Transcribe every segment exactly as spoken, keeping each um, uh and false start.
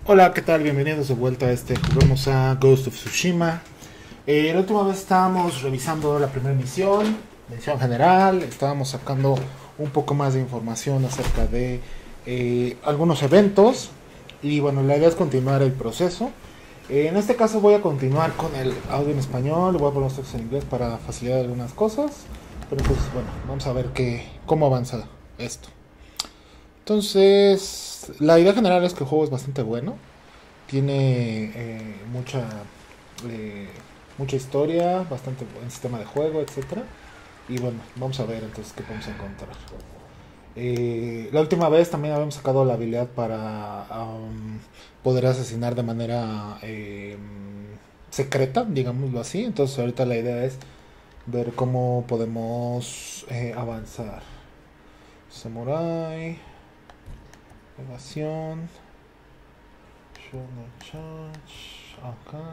Hola, ¿qué tal? Bienvenidos de vuelta a este. Juguemos a Ghost of Tsushima. Eh, la última vez estábamos revisando la primera misión, misión general. Estábamos sacando un poco más de información acerca de eh, algunos eventos. Y bueno, la idea es continuar el proceso. Eh, en este caso voy a continuar con el audio en español. Voy a poner los textos en inglés para facilitar algunas cosas. Pero pues bueno, vamos a ver qué, cómo avanza esto. Entonces, la idea general es que el juego es bastante bueno. Tiene eh, mucha eh, mucha historia, bastante buen sistema de juego, etcétera. Y bueno, vamos a ver entonces qué podemos encontrar. Eh, la última vez también habíamos sacado la habilidad para um, poder asesinar de manera eh, secreta, digámoslo así. Entonces ahorita la idea es ver cómo podemos eh, avanzar. Samurai, evasión, Shonen Charge, acá,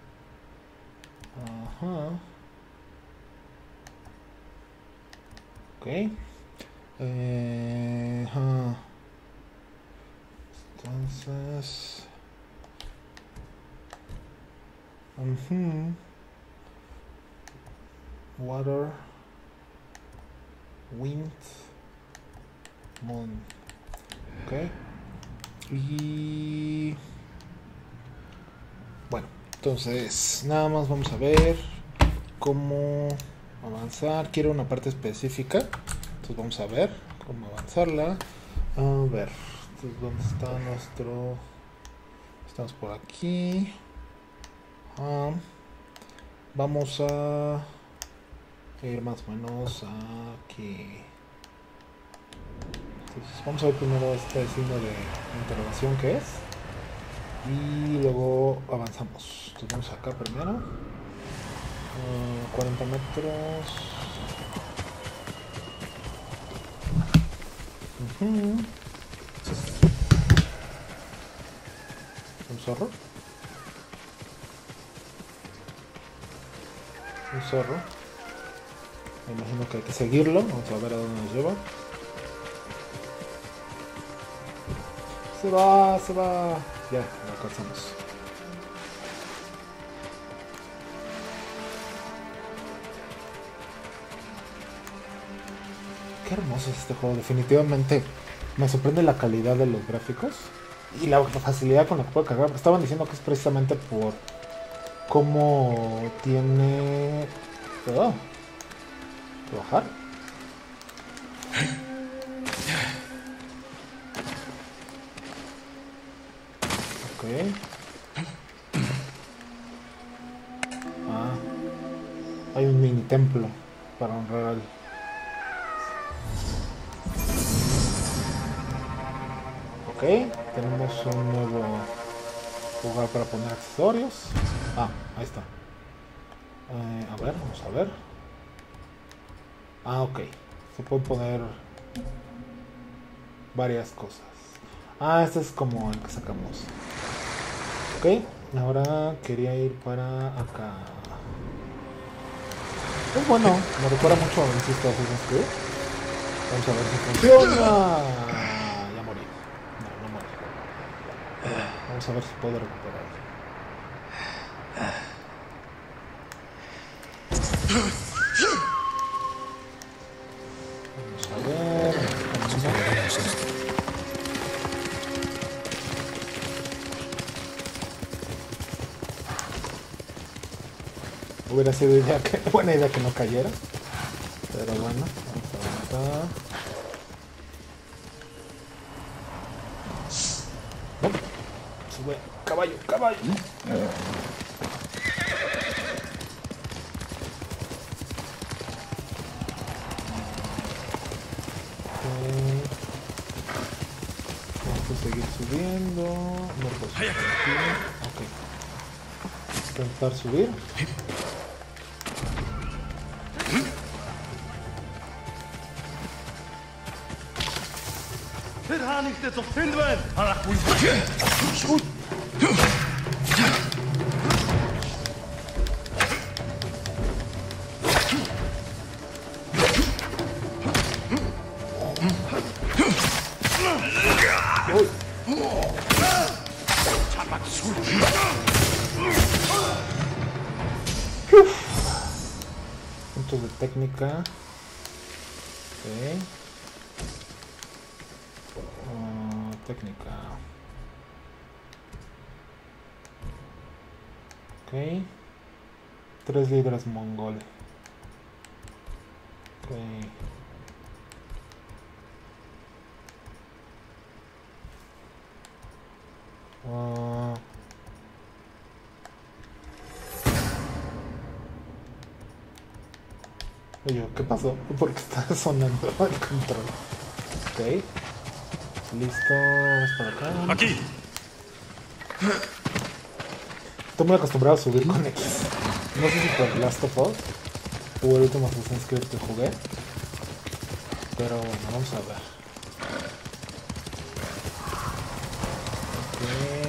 ajá, ok, eh, ajá. Entonces, uh-huh. Water, wind, moon, ok, y bueno, entonces nada más vamos a ver cómo avanzar. Quiero una parte específica, entonces vamos a ver cómo avanzarla. A ver, entonces, ¿dónde está nuestro? Estamos por aquí. Ah, vamos a ir más o menos aquí. Entonces vamos a ver primero este signo de interrogación que es. Y luego avanzamos. Entonces vamos acá primero. Uh, cuarenta metros. Uh-huh. Un zorro. Un zorro. Me imagino que hay que seguirlo. Vamos a ver a dónde nos lleva. Se va, se va. Ya, lo alcanzamos. Qué hermoso es este juego. Definitivamente me sorprende la calidad de los gráficos y la facilidad con la que puedo cargar. Estaban diciendo que es precisamente por cómo tiene... Oh, ¿puedo bajar? Ok. Ah, hay un mini templo para honrar al... Ok, tenemos un nuevo lugar para poner accesorios. Ah, ahí está. Eh, a ver, vamos a ver. Ah, ok. Se pueden poner varias cosas. Ah, este es como el que sacamos. Ok, ahora quería ir para acá. Es bueno, me recuerda mucho, insisto, a Assassin's Creed. Vamos a ver si funciona. Ya morí. No, no morí. Pero vamos a ver si puedo recuperar. Vamos a ver. Superaremos esto. Hubiera sido idea que, buena idea que no cayera. Pero bueno, vamos a avanzar. No. Sube, caballo, caballo. Okay. Vamos a seguir subiendo. No puedo subir aquí. Ok. Intentar subir. Uy. Puntos de técnica. Ok. Uh, técnica. Ok. Tres líderes mongol. Ok. Uh, Oye, ¿qué pasó? ¿Por qué está sonando el control? Ok. Listo. Vamos para acá. Aquí. Estoy muy acostumbrado a subir con X. No sé si por Last of Us o el último Assassin's Creed que jugué. Pero bueno, vamos a ver. Ok.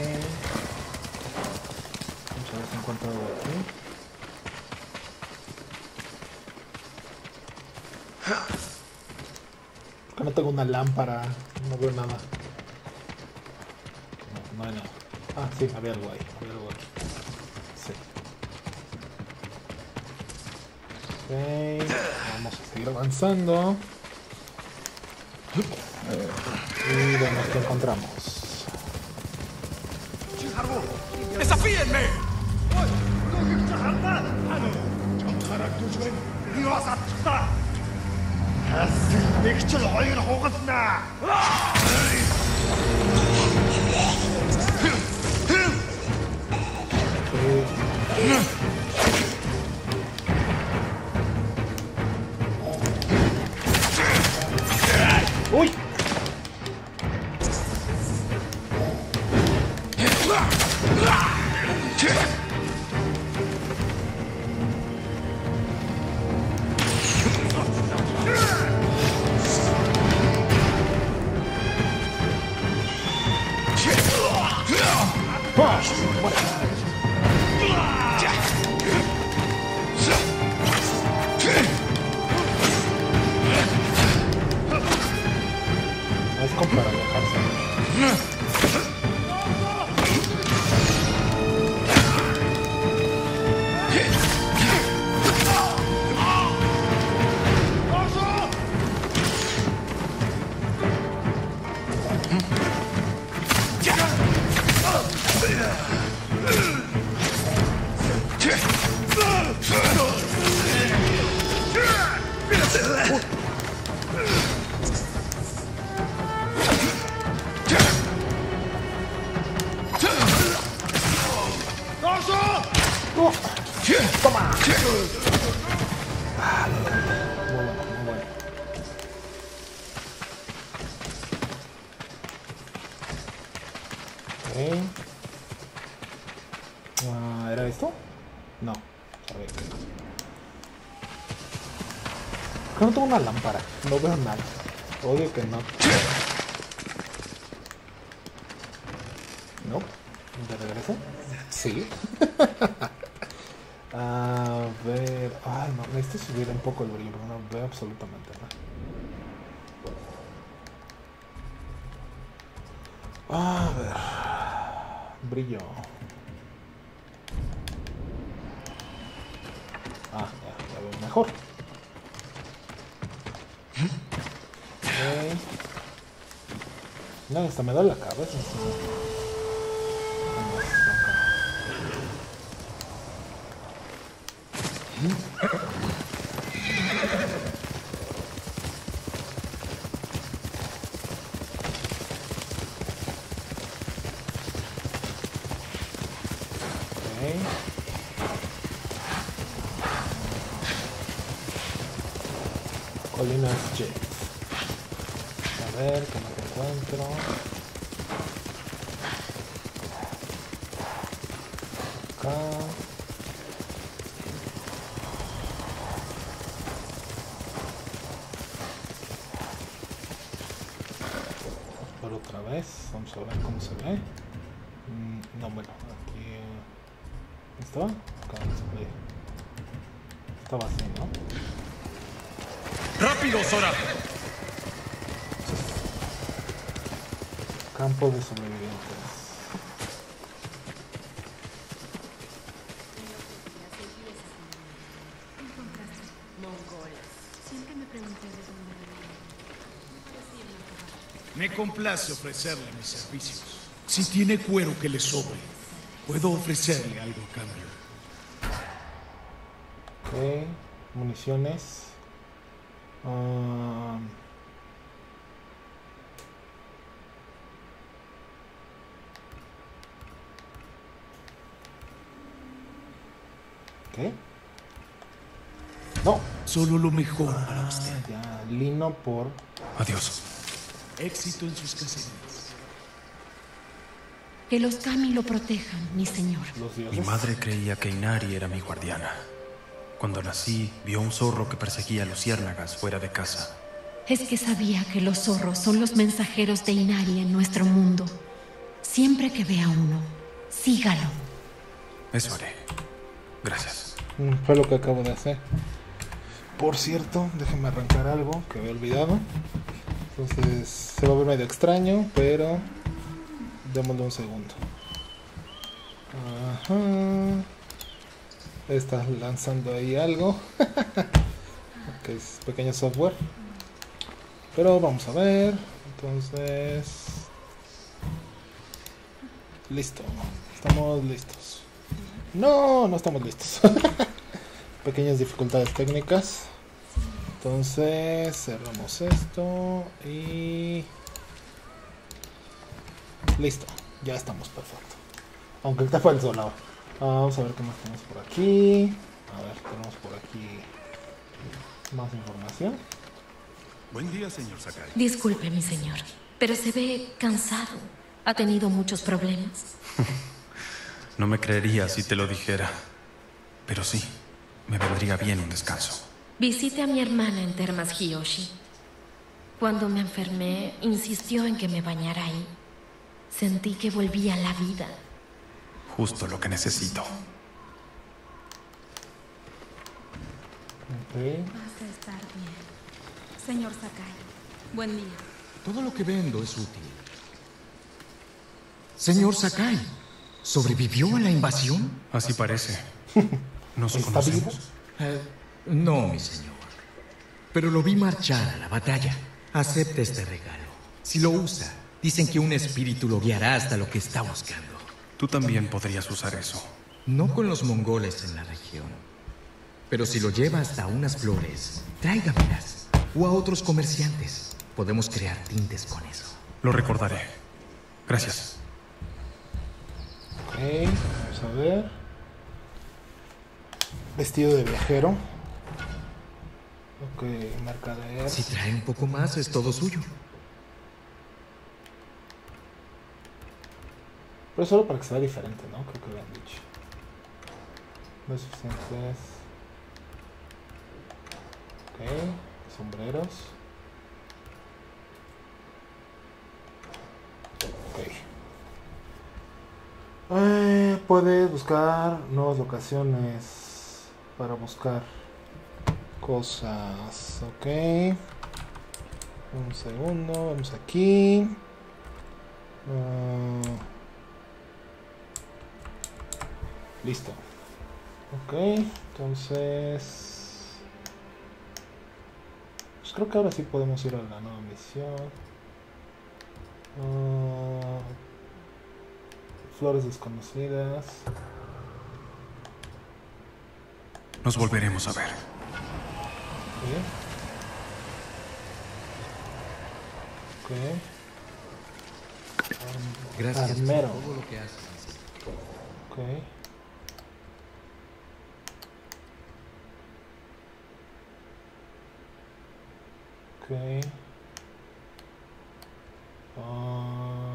Vamos a ver si encuentro algo aquí. Porque no tengo una lámpara. No veo nada. No, no hay nada. Ah, sí, había algo ahí. Había algo aquí. Sí. Ok. Vamos a seguir avanzando. Y vemos que encontramos. ¡Desafíenme! ¡Uy! Es como para alejarse. ¡Oh! ¡Toma! Ah, me encanta. Muy bueno, muy bueno. Ok. Uh, ¿Era esto? No. Sabía que no. Creo que no tengo una lámpara. No veo nada. Odio que no. No. ¿De regreso? Sí. A ver. Ay, no. Necesito subir un poco el brillo, pero no veo absolutamente nada. A ver. Brillo. Ah, ya, ya veo mejor. Okay. No, hasta me da la cabeza. Okay. Colinas Jets. A ver, que no te encuentro. Acá. Por otra vez. Vamos a ver cómo se ve. Mm, no, bueno, aquí. ¿Estaba? Acá no se ve. Estaba así, ¿no? ¡Rápido, Sora! Campo de sobrevivientes. Me complace ofrecerle mis servicios. Si tiene cuero que le sobre, puedo ofrecerle algo a cambio. Ok, municiones. Um, ¿Qué? No. Solo lo mejor para usted. Ya, lino por... Adiós. Éxito en sus cacerías. Que los kami lo protejan, mi señor. Los dioses. Mi madre creía que Inari era mi guardiana. Cuando nací, vio un zorro que perseguía luciérnagas fuera de casa. Es que sabía que los zorros son los mensajeros de Inari en nuestro mundo. Siempre que vea uno, sígalo. Eso haré. Gracias. Mm, Fue lo que acabo de hacer. Por cierto, déjenme arrancar algo que había olvidado. Entonces, se va a ver medio extraño, pero démosle un segundo. Ajá. Está lanzando ahí algo. Que es pequeño software. Pero vamos a ver. Entonces, listo. Estamos listos. No, no estamos listos. Pequeñas dificultades técnicas. Entonces cerramos esto y listo. Ya estamos perfecto. Aunque el tapa el solado. Vamos a ver qué más tenemos por aquí. A ver, tenemos por aquí más información. Buen día, señor Sakai. Disculpe, mi señor, pero se ve cansado. ¿Ha tenido muchos problemas? No me creería si te lo dijera. Pero sí, me vendría bien un descanso. Visite a mi hermana en Termas Hiyoshi. Cuando me enfermé, insistió en que me bañara ahí. Sentí que volvía a la vida. Justo lo que necesito. Okay. Vas a estar bien. Señor Sakai, buen día. Todo lo que vendo es útil. Señor Sakai, ¿sobrevivió a la invasión? Así parece. ¿Nos ¿Está vivo? conocemos? Eh, no, mi señor. Pero lo vi marchar a la batalla. Acepte este regalo. Si lo usa, dicen que un espíritu lo guiará hasta lo que está buscando. Tú también podrías usar eso. No con los mongoles en la región. Pero si lo lleva hasta unas flores, tráigamelas. O a otros comerciantes. Podemos crear tintes con eso. Lo recordaré. Gracias. Ok, vamos a ver. Vestido de viajero. Ok, mercader. Si trae un poco más, es todo suyo. Pero solo para que sea diferente, ¿no? Creo que lo han dicho. No es suficientes. Ok, sombreros. Ok. Eh, puedes buscar nuevas locaciones para buscar cosas. Ok. Un segundo, vamos aquí. Uh, listo. Ok, entonces pues creo que ahora sí podemos ir a la nueva misión. Uh, flores desconocidas. Nos volveremos a ver. Ok. Ok. Gracias Armero. por todo lo que haces. Ok. Ok. Ah.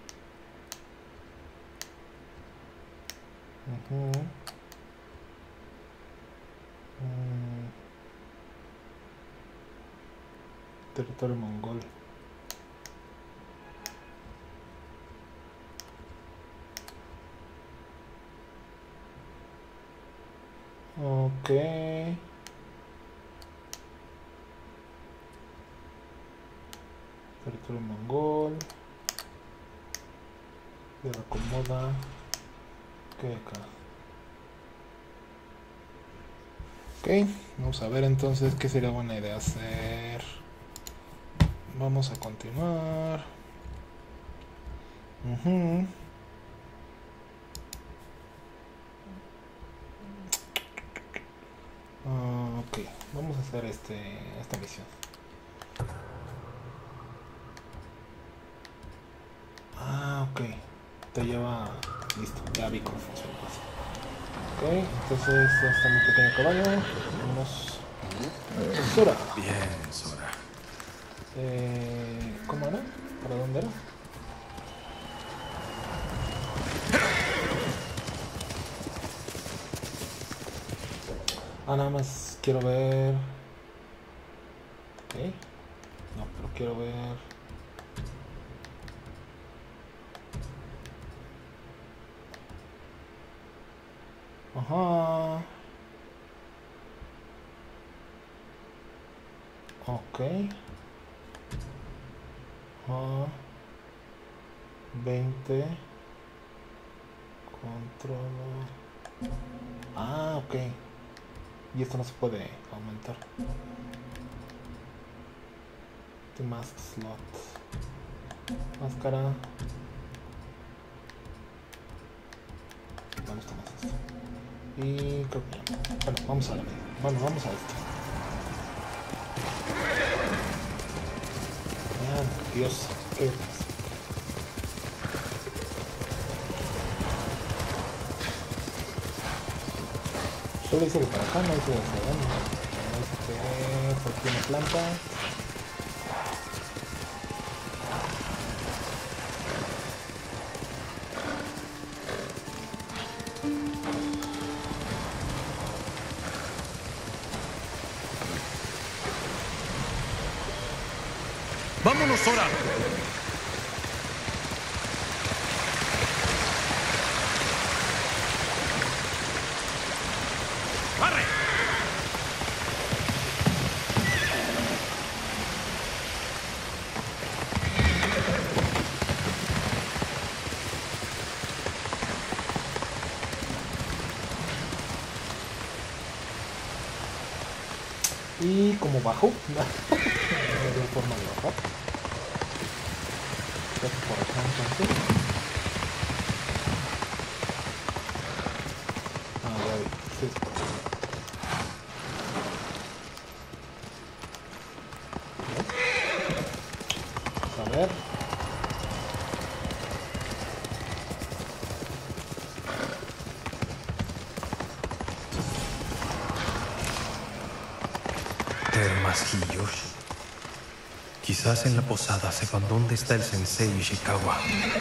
Ujú. Mm. Territorio mongol. Ok. Territorio mongol. De la acomoda. ¿Qué hay acá? Ok, vamos a ver entonces qué sería buena idea hacer. vamos a continuar. Uh-huh. Uh, ok, vamos a hacer este esta misión. Ah, ok. Te lleva... Listo, ya vi cómo funciona. Ok, entonces ya está mi pequeño caballo. Vamos. Sora. Bien, Sora. Eh, ¿Cómo era? ¿Para dónde era? Ah, nada más quiero ver... Ok. No, pero quiero ver... Ajá. Ok. Ajá. veinte. Controla. Ah, ok. Y esto no se puede aumentar. The mask slot. Máscara. Me gusta más esto. Y creo que ya. Bueno, vamos a la media. Bueno, vamos a esto. Ah, Dios, qué pasa. Solo dice que para acá, no dice que hacia dónde. No dice que por aquí una planta. ¡Vámonos, Sora! ¡Corre! Y como bajo, no hay forma de bajar. Por acá entonces. Ah, ya vi. Sí. A ver. Termas Hiyoshi. Quizás en la posada sepan dónde está el sensei Ishikawa.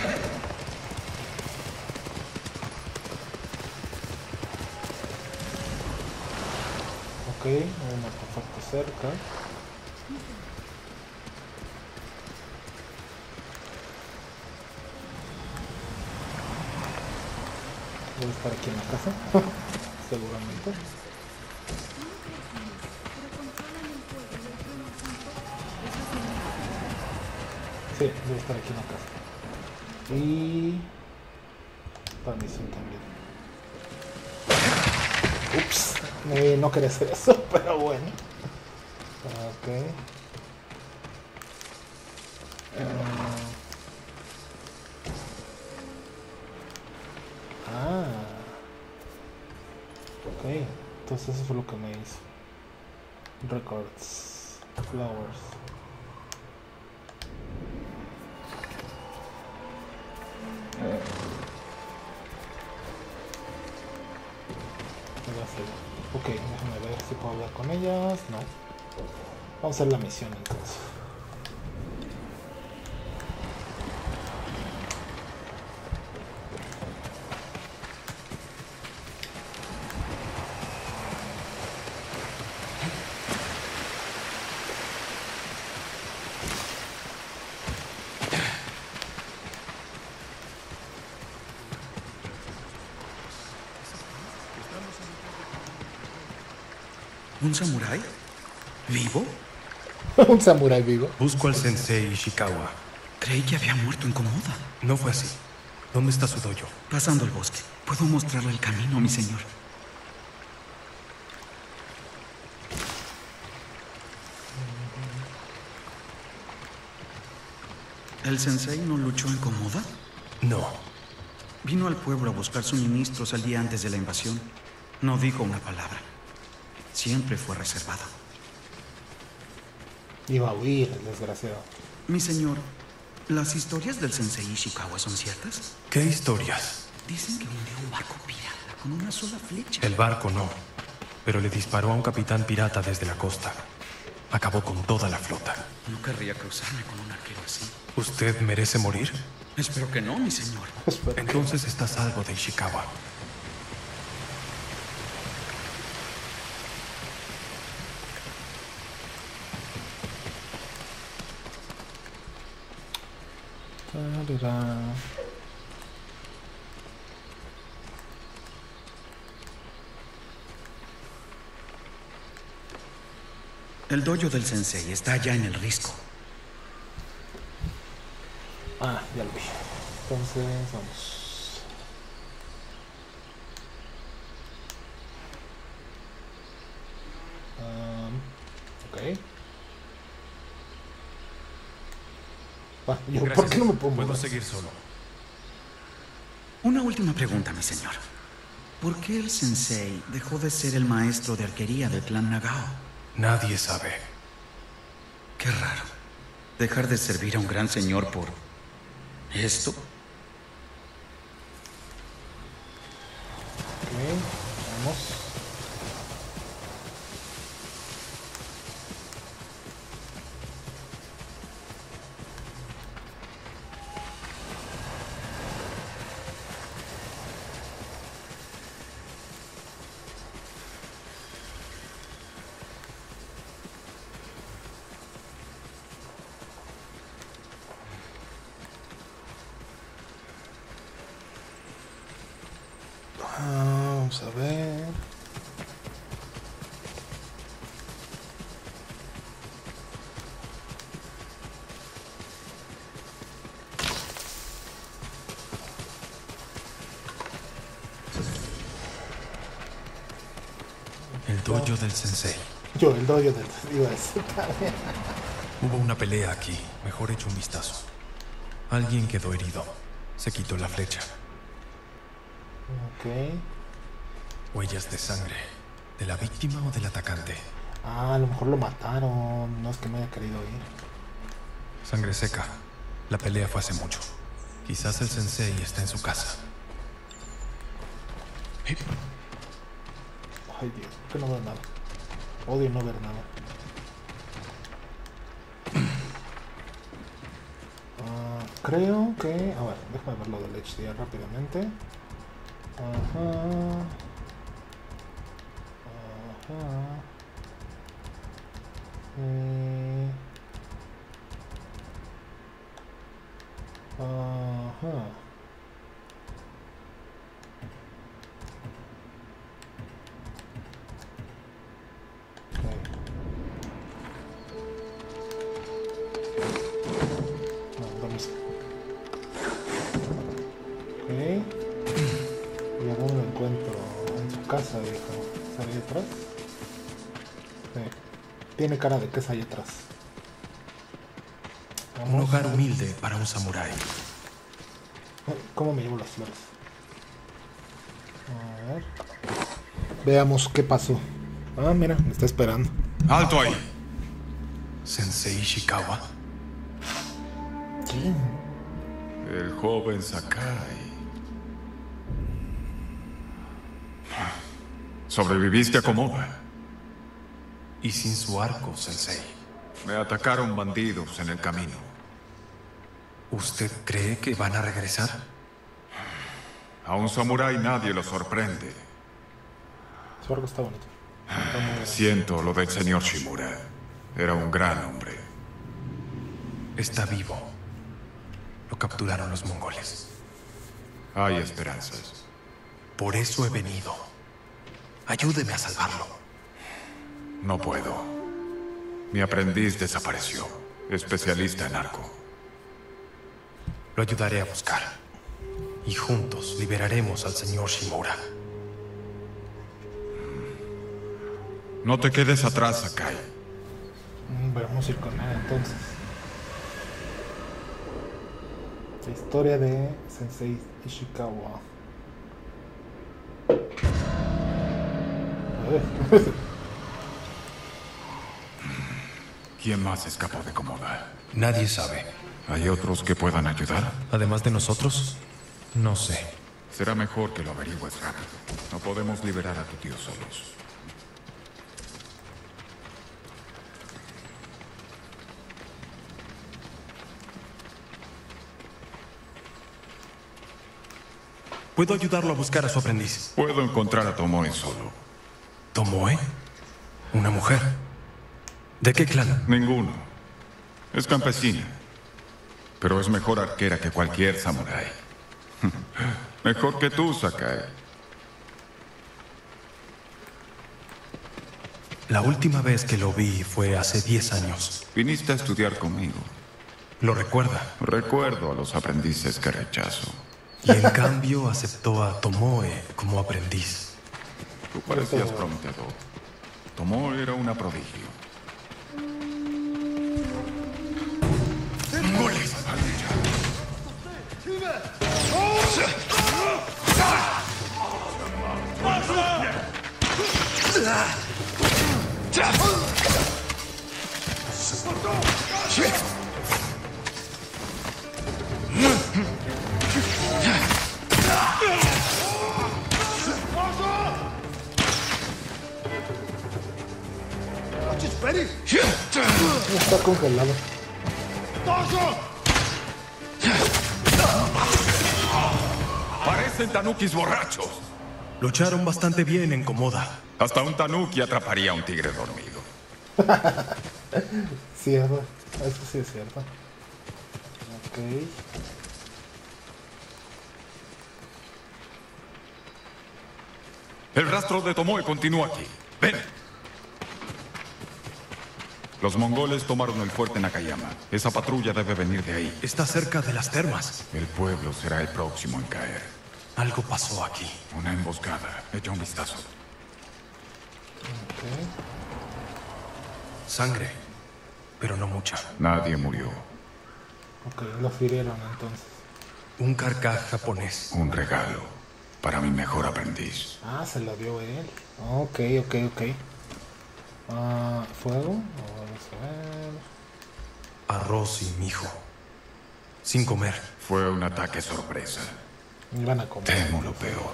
Ok, hay un artefacto cerca. Debe estar aquí en la casa. Seguramente. Sí, debe estar aquí en la casa. Y... para misión también. Ups, eh, no quería hacer eso, pero bueno. Ok. Uh... Ah. Ok, entonces eso fue lo que me hizo. Records. Flowers. Ok, déjame ver si puedo hablar con ellas. No. Vamos a hacer la misión entonces. ¿Un samurái? ¿Vivo? Un samurái vivo. Busco al sensei Ishikawa. Creí que había muerto en Komoda. No fue así. ¿Dónde está su dojo? Pasando el bosque. ¿Puedo mostrarle el camino, mi señor? ¿El sensei no luchó en Komoda? No. Vino al pueblo a buscar suministros el día antes de la invasión. No dijo una palabra. Siempre fue reservado. Iba a huir, el desgraciado. Mi señor, ¿las historias del sensei Ishikawa son ciertas? ¿Qué historias? Dicen que hundió un barco pirata con una sola flecha. El barco no, pero le disparó a un capitán pirata desde la costa. Acabó con toda la flota. No querría cruzarme con un arquero así. ¿Usted merece morir? Espero que no, mi señor. Entonces está a salvo de Ishikawa. Tarara. El dojo del sensei está allá en el risco. Ah, ya lo vi. Entonces, vamos. Um, ok. Ah, yo, ¿por Gracias. qué no me puedo Puedo mover? seguir solo. Una última pregunta, mi señor. ¿Por qué el sensei dejó de ser el maestro de arquería del clan Nagao? Nadie sabe. Qué raro. Dejar de servir a un gran señor por... ¿esto? Ok, vamos. Ah, vamos a ver. El dojo del sensei. Yo, el dojo del... iba a decir. Hubo una pelea aquí. Mejor echo un vistazo. Alguien quedó herido. Se quitó la flecha. Ok. Huellas de sangre. ¿De la víctima o del atacante? Ah, a lo mejor lo mataron. No es que me haya querido ir. Sangre seca. La pelea fue hace mucho. Quizás el sensei está en su casa. Ay, Dios, ¿por qué no veo nada? Odio no ver nada. Ah, creo que... A ver, déjame ver lo del H D R rápidamente. Ajá. Ajá. Eh. Ajá. No, vamos. Ok. ¿Y a dónde lo encuentro? En su casa, viejo. ¿Está ahí atrás? Sí. Tiene cara de que es ahí atrás. Un hogar humilde para un samurái. ¿Cómo me llevo las flores? A ver. Veamos qué pasó. Ah, mira, me está esperando. ¡Alto ahí! ¿Sensei Ishikawa? ¿Quién? El joven Sakai. ¿Sobreviviste a Komoda? Y sin su arco, sensei. Me atacaron bandidos en el camino. ¿Usted cree que van a regresar? A un samurái nadie lo sorprende. Su arco está bonito. Siento lo del señor Shimura. Era un gran hombre. Está vivo. Lo capturaron los mongoles. Hay esperanzas. Por eso he venido. Ayúdeme a salvarlo. No puedo. Mi aprendiz desapareció. Especialista en arco. Lo ayudaré a buscar. Y juntos liberaremos al señor Shimura. No te quedes atrás, Sakai. Mm, Vamos a ir con él entonces. La historia de Sensei Ishikawa. A ver. ¿Quién más escapó de Komoda? Nadie sabe. ¿Hay otros que puedan ayudar? Además de nosotros, no sé. Será mejor que lo averigües rápido. No podemos liberar a tu tío solos. Puedo ayudarlo a buscar a su aprendiz. Puedo encontrar a Tomoe solo. ¿Tomoe? ¿Una mujer? ¿De qué clan? Ninguno. Es campesina. Pero es mejor arquera que cualquier samurái. Mejor que tú, Sakai. La última vez que lo vi fue hace diez años. Viniste a estudiar conmigo. ¿Lo recuerda? Recuerdo a los aprendices que rechazo. Y en cambio aceptó a Tomoe como aprendiz. Tú parecías prometedor. Tomoe era una prodigio. ¡Goles! ¡A luchar! Está congelado. Parecen tanukis borrachos. Lucharon bastante bien en Komoda. Hasta un tanuki atraparía a un tigre dormido. Cierto. Eso sí es cierto. Ok. El rastro de Tomoe continúa aquí. Ven. Los mongoles tomaron el fuerte Nakayama. Esa patrulla debe venir de ahí. Está cerca de las termas. El pueblo será el próximo en caer. Algo pasó aquí. Una emboscada. Echa un vistazo. Ok. Sangre, pero no mucha. Nadie murió. Ok, lo hirieron entonces. Un carcaj japonés. Un regalo para mi mejor aprendiz. Ah, se lo dio él. Ok, ok, ok. Ah, fuego. Vamos a ver. Arroz y mijo. Sin comer. Fue un ataque sorpresa. Iban a comer. Temo lo peor.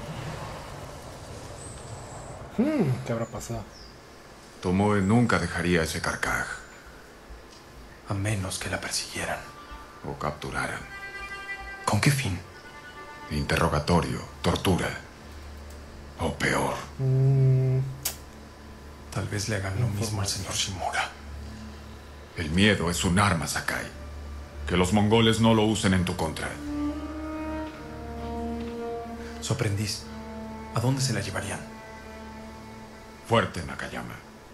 Hmm, ¿qué habrá pasado? Tomoe nunca dejaría ese carcaj. A menos que la persiguieran. O capturaran. ¿Con qué fin? Interrogatorio, tortura. O peor. Mm, Tal vez le hagan lo mismo al señor Shimura. El miedo es un arma, Sakai. Que los mongoles no lo usen en tu contra. Su aprendiz, ¿a dónde se la llevarían? Fuerte, Nakayama.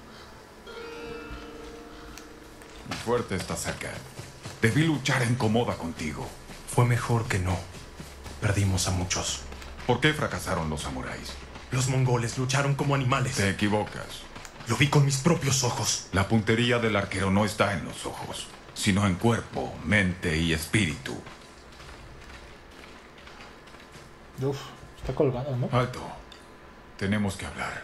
Mi fuerte está cerca. Debí luchar en Komoda contigo. Fue mejor que no. Perdimos a muchos. ¿Por qué fracasaron los samuráis? Los mongoles lucharon como animales. Te equivocas. Lo vi con mis propios ojos. La puntería del arquero no está en los ojos, sino en cuerpo, mente y espíritu. uf, está colgado, ¿no? Alto. Tenemos que hablar.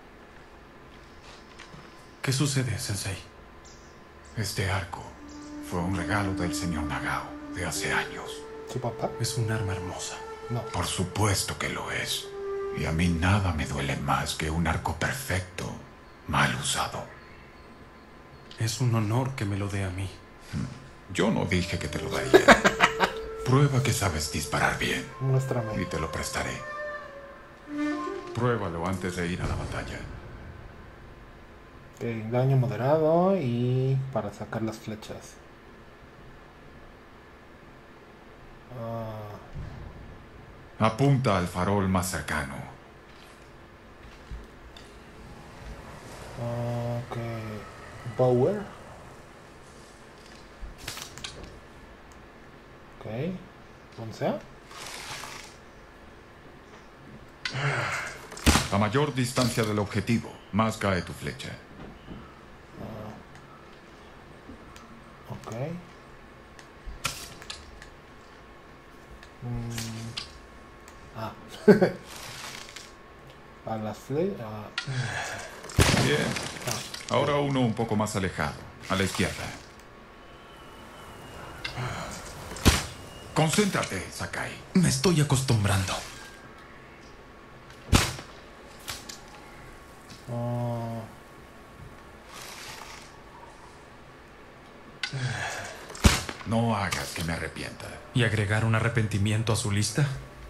¿Qué sucede, Sensei? Este arco fue un regalo del señor Nagao de hace años. ¿Su papá? Es un arma hermosa. No. Por supuesto que lo es. Y a mí nada me duele más que un arco perfecto, mal usado. Es un honor que me lo dé a mí. Yo no dije que te lo daría. Prueba que sabes disparar bien Muéstrame. y te lo prestaré. Pruébalo antes de ir a la batalla. Ok, daño moderado y para sacar las flechas. Ah, Apunta al farol más cercano. ok. Power. Ok. ¿Dónde sea? A mayor distancia del objetivo, más cae tu flecha. Ok. Ah. A las flechas. Ah. Bien. Ah. Ahora uno un poco más alejado, a la izquierda. Concéntrate, Sakai. Me estoy acostumbrando. Oh. No hagas que me arrepienta. ¿Y agregar un arrepentimiento a su lista?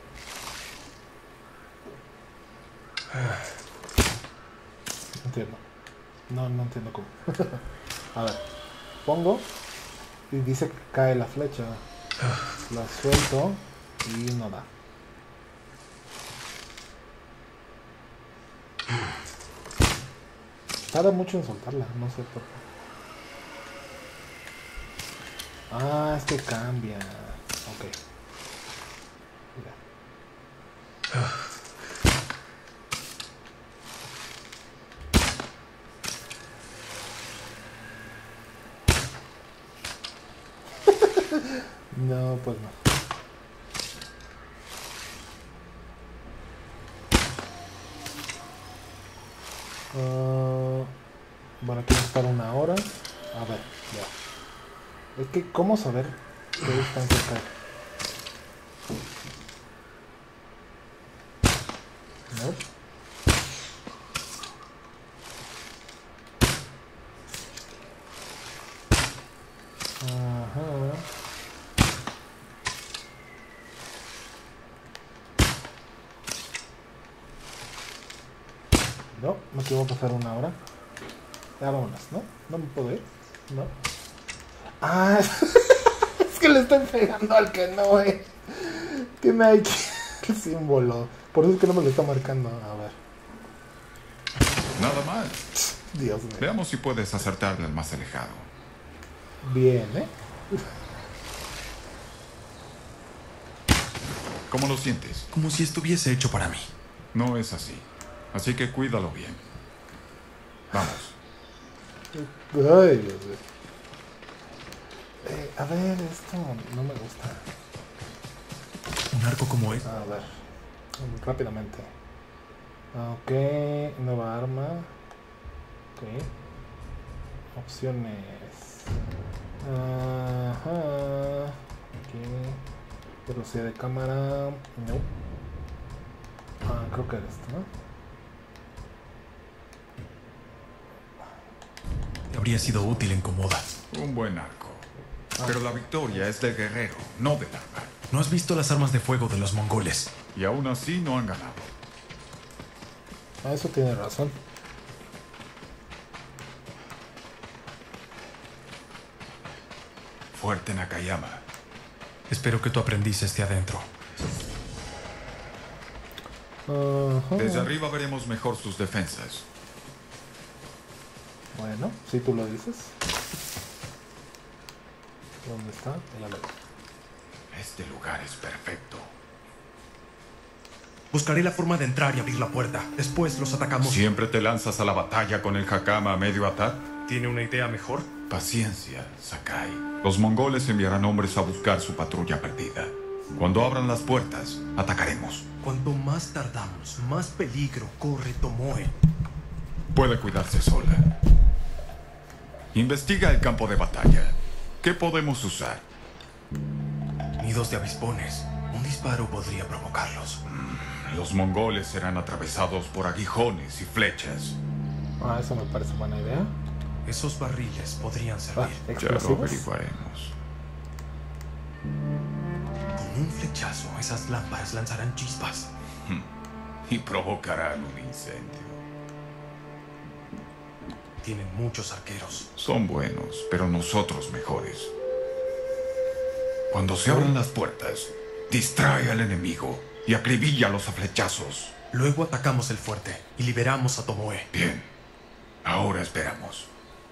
No entiendo. No, no entiendo cómo. A ver. Pongo. Y dice que cae la flecha. La suelto. Y no da. Tarda mucho en soltarla. No sé por qué. Ah, es que cambia. Ok. Mira. No, pues no. Uh, bueno, aquí va a estar una hora. A ver, ya. Es que, ¿cómo saber qué distancia cae? ¿No? Ajá. No, no quiero pasar una hora. Ya vámonos, ¿no? No me puedo ir. No. Ah, es que le estoy pegando al que no, eh. Tiene ahí el símbolo. Por eso es que no me lo está marcando. A ver. Nada mal. Dios mío. Veamos si puedes acertarle al más alejado. Bien, ¿eh? ¿Cómo lo sientes? Como si estuviese hecho para mí. No es así. Así que cuídalo bien. Vamos. Ay, Dios mío. Eh, a ver, esto no me gusta. Un arco como este. A ver, rápidamente. Ok, nueva arma. Ok. Opciones. Ajá. Aquí. Velocidad de cámara. No. Ah, creo que era esto, ¿no? Habría sido útil en Komoda. Un buen arco. Pero la victoria es del guerrero, no del arma. ¿No has visto las armas de fuego de los mongoles? Y aún así no han ganado. Ah, eso tiene razón. Fuerte, Nakayama. Espero que tu aprendiz esté adentro. Ajá. Desde arriba veremos mejor sus defensas. Bueno, si tú lo dices. ¿Dónde está? Ya lo veo. Este lugar es perfecto. Buscaré la forma de entrar y abrir la puerta. Después los atacamos. ¿Siempre te lanzas a la batalla con el Hakama a medio atar? ¿Tiene una idea mejor? Paciencia, Sakai. Los mongoles enviarán hombres a buscar su patrulla perdida. Cuando abran las puertas, atacaremos. Cuanto más tardamos, más peligro corre Tomoe. Puede cuidarse sola. Investiga el campo de batalla. ¿Qué podemos usar? Nidos de avispones. Un disparo podría provocarlos. Los mongoles serán atravesados por aguijones y flechas. Ah, eso me parece buena idea. Esos barriles podrían Ah, servir. Ya lo explosivos. averiguaremos. Con un flechazo, esas lámparas lanzarán chispas. Y provocarán un incendio. Tienen muchos arqueros. Son buenos, pero nosotros mejores. Cuando se abran las puertas, distrae al enemigo y acribíllalos a flechazos. Luego atacamos el fuerte y liberamos a Tomoe. Bien. Ahora esperamos.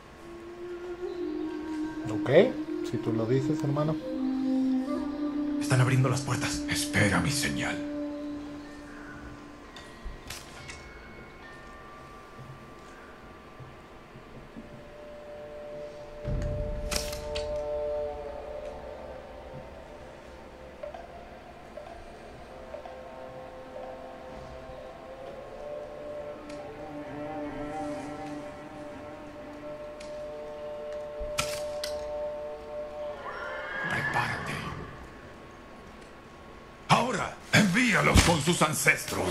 Ok, si tú lo dices, hermano. Están abriendo las puertas. Espera mi señal. Envíalos con sus ancestros.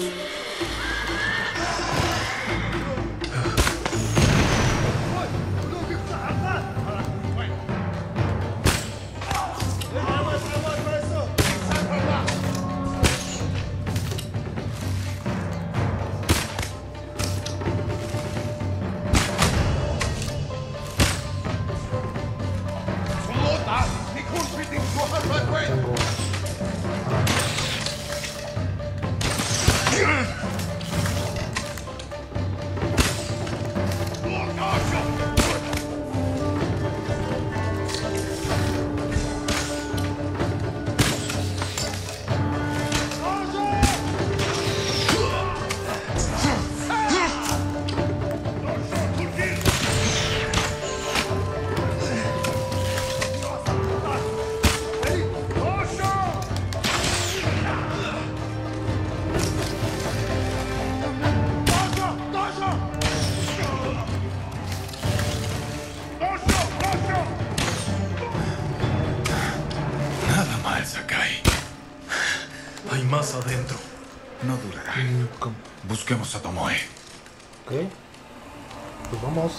Más adentro. No durará. Busquemos a Tomoe. Ok. Pues vamos.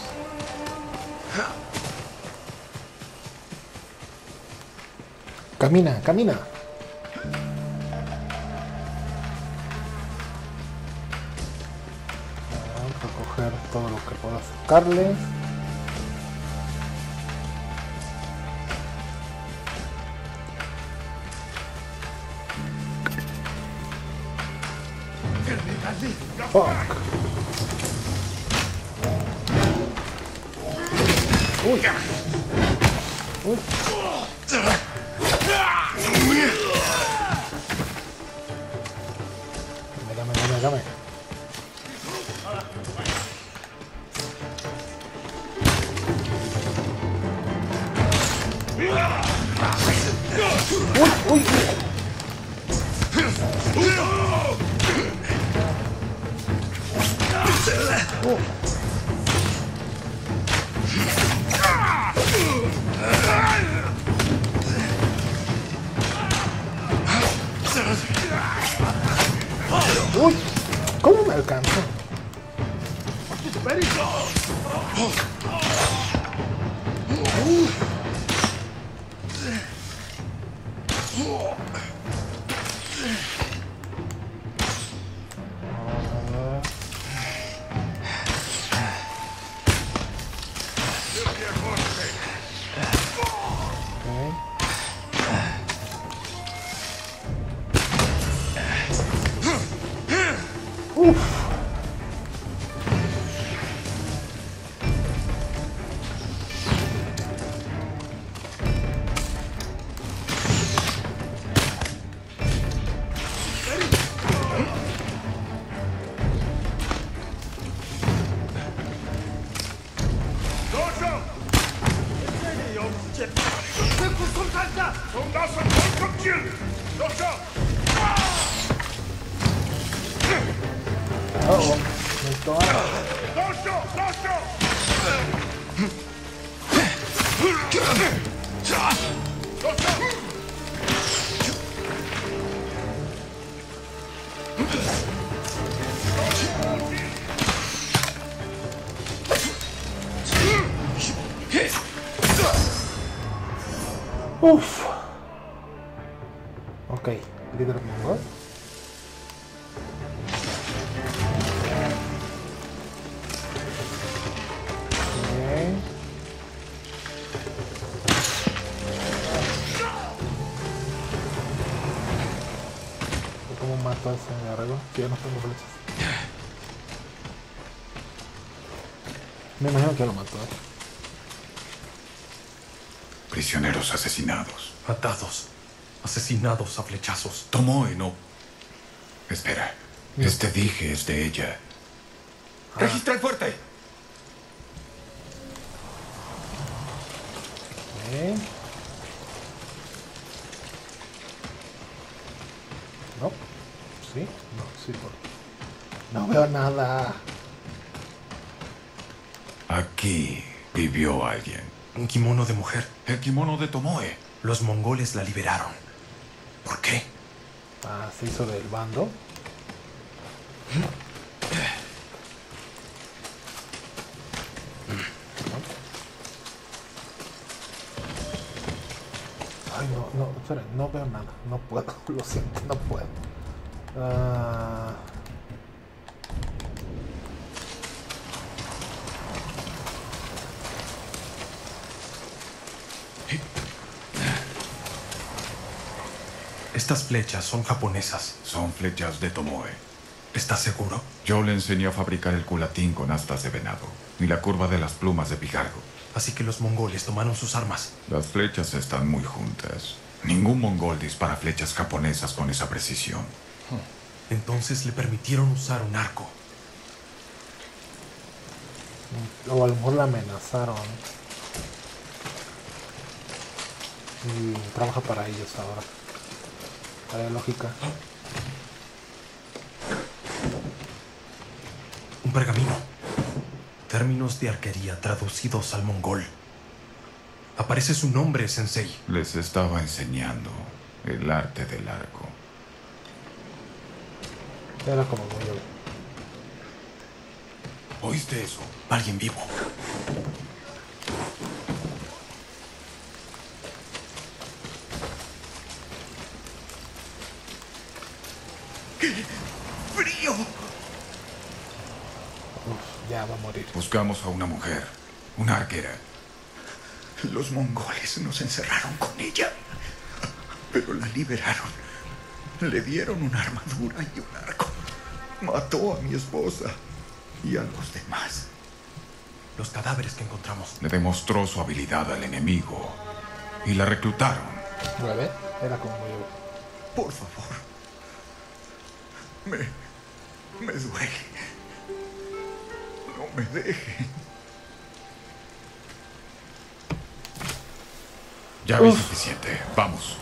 Camina, camina. Vamos a coger todo lo que pueda sacarle. Fuck. Uy. Uy. Dame, dame, dame, dame. Uy, uy, uy. Oh. Uy, ¿cómo me alcanzó? Uh. Uh-oh, let's go Uf. Ok, líder mongol. ¿Cómo mato a ese guerrero? Que yo no tengo flechas. Me imagino que lo mató. Prisioneros asesinados. Atados. Asesinados a flechazos. Tomoe, no. Espera. Este dije es de ella. Ah. ¡Registra el fuerte! ¿Eh? No. ¿Sí? No, sí. Por... No veo nada. Aquí vivió alguien. Un kimono de mujer. El kimono de Tomoe. Los mongoles la liberaron. ¿Por qué? Ah, se hizo del bando. Ay, no, no, esperen, no veo nada. No puedo, lo siento, no puedo. Ah... Estas flechas son japonesas. Son flechas de Tomoe. ¿Estás seguro? Yo le enseñé a fabricar el culatín con astas de venado y la curva de las plumas de picargo. Así que los mongoles tomaron sus armas. Las flechas están muy juntas. Ningún mongol dispara flechas japonesas con esa precisión. Entonces le permitieron usar un arco. O a lo mejor la amenazaron. Y trabaja para ellos ahora. Para la lógica. Un pergamino. Términos de arquería traducidos al mongol. Aparece su nombre, Sensei. Les estaba enseñando el arte del arco. Era como muy obvio. ¿Oíste eso? Alguien vivo. ¡Qué frío! Uf, ya va a morir. Buscamos a una mujer, una arquera. Los mongoles nos encerraron con ella, pero la liberaron. Le dieron una armadura y un arco. Mató a mi esposa y a los demás. Los cadáveres que encontramos. Le demostró su habilidad al enemigo y la reclutaron. ¿Nueve? Era como muy obvio. Por favor. Me... me duele. No me dejen. Ya vi suficiente. Vamos.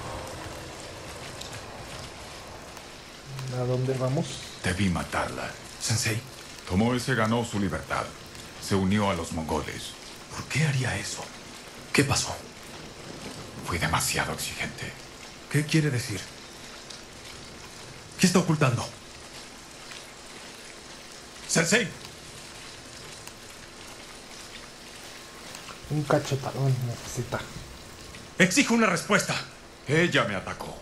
¿A dónde vamos? Debí matarla. Sensei, Tomoe se ganó su libertad. Se unió a los mongoles. ¿por qué haría eso? ¿Qué pasó? Fui demasiado exigente. ¿Qué quiere decir? ¿Qué está ocultando? ¡Sensei! Un cachetadón necesita. Exijo una respuesta. Ella me atacó.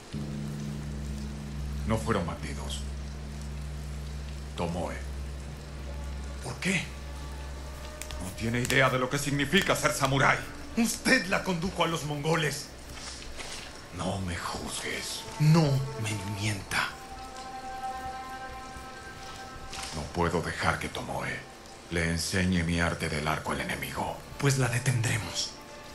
No fueron bandidos. Tomoe. ¿Por qué? No tiene idea de lo que significa ser samurái. Usted la condujo a los mongoles. No me juzgues. No me mienta. No puedo dejar que Tomoe le enseñe mi arte del arco al enemigo. Pues la detendremos.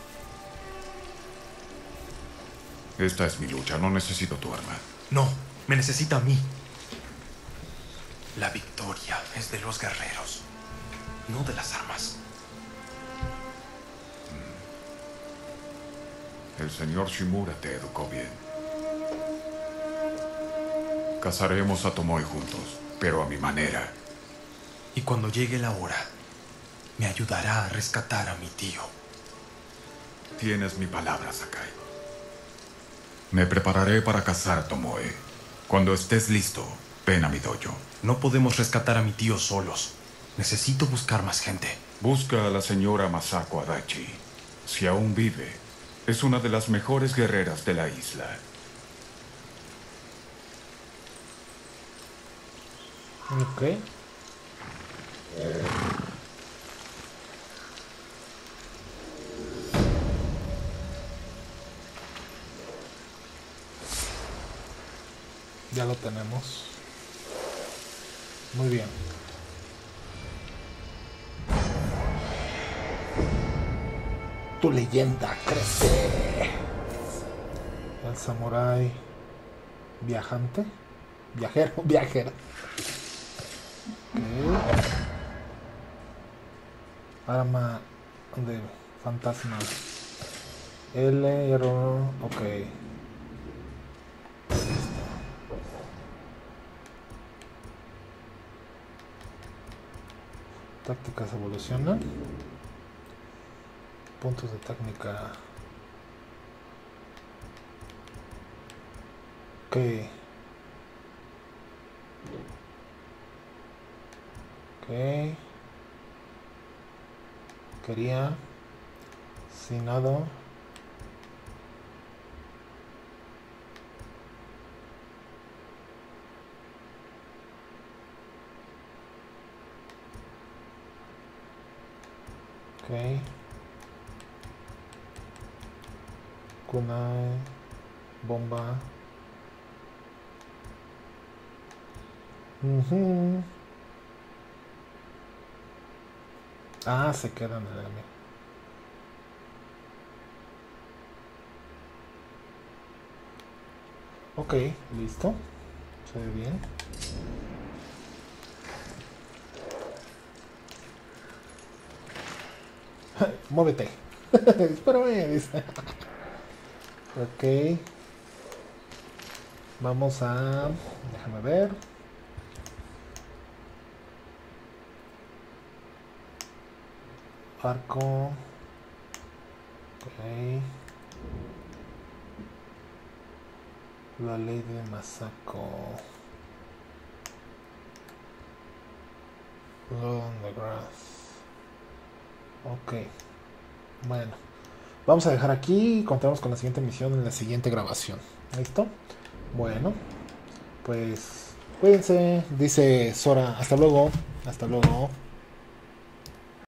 Esta es mi lucha. No necesito tu arma. No, me necesita a mí. La victoria es de los guerreros, no de las armas. El señor Shimura te educó bien. Cazaremos a Tomoe juntos, pero a mi manera. Y cuando llegue la hora, me ayudará a rescatar a mi tío. Tienes mi palabra, Sakai. Me prepararé para cazar a Tomoe. Cuando estés listo, ven a mi dojo. No podemos rescatar a mi tío solos. Necesito buscar más gente. Busca a la señora Masako Adachi. Si aún vive, es una de las mejores guerreras de la isla. Ok. Ya lo tenemos. Muy bien. Tu leyenda crece. El samurái viajante. Viajero, viajero. Okay. Arma de fantasma. L, error. Ok. Tácticas evolucionan. Puntos de técnica. Ok. Ok. Ok. Quería. Sin nada. Ok. Kunai. Bomba. Uh-huh. Ah, se quedan en el... Ok, listo. Se ve bien. Muévete. Espérame, dice. Ok. Vamos a... Déjame ver. Arco. Ok. La ley de Masako. Blood on the grass. Ok. Bueno. Vamos a dejar aquí y contamos con la siguiente misión en la siguiente grabación. ¿Listo? Bueno. Pues cuídense. Dice Sora. Hasta luego. Hasta luego.